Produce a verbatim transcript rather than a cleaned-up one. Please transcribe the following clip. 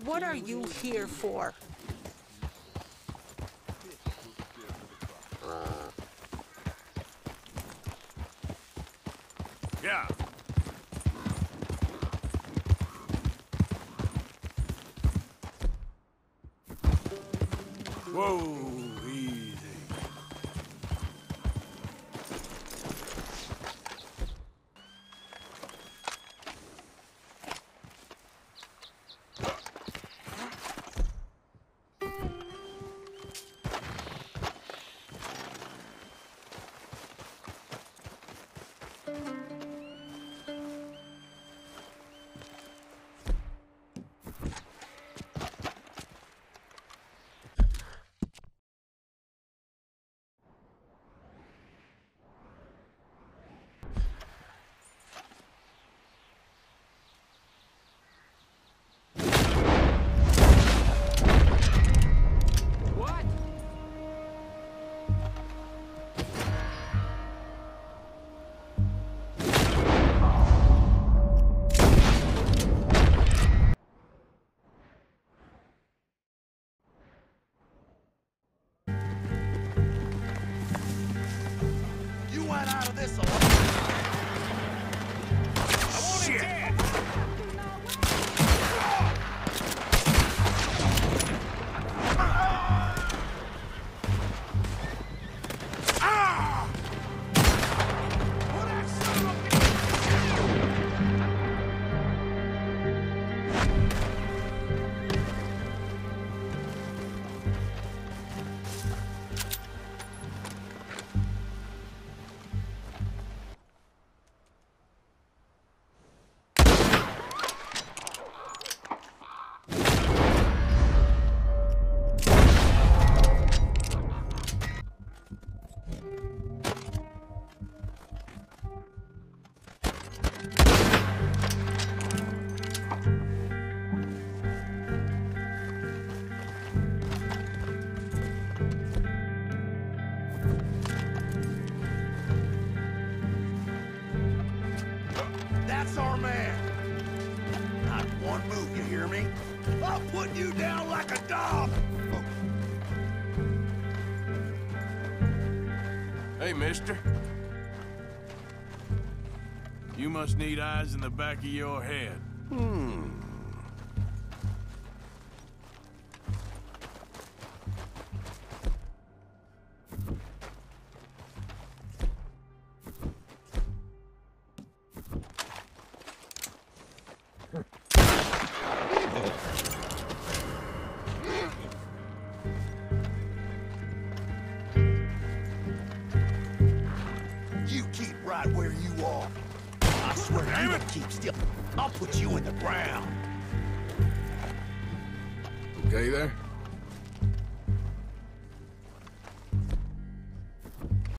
What are you here for? Yeah. Whoa, easy. Out of this alone. I want Shit. It dead. Ah! What that son of a... That's our man. Not one move, you hear me? I'll put you down like a dog. Hey, mister. You must need eyes in the back of your head. Hmm. You keep right where you are. I swear you don't keep still. I'll put you in the ground. Okay there?